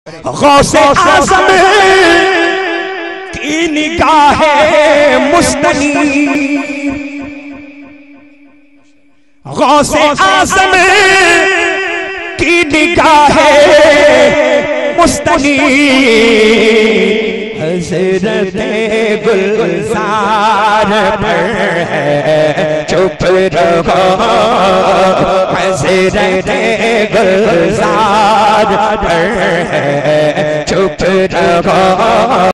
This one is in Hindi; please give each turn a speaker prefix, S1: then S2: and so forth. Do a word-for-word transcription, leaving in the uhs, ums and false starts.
S1: गौसे आज़म की निगाहे मुस्तनीर, गौसे आज़म की निगाहे मुस्तनीर, हज़रते गुलज़ार पर है चुप रहो, हज़रते गुलज़ार पर है चुप रहो।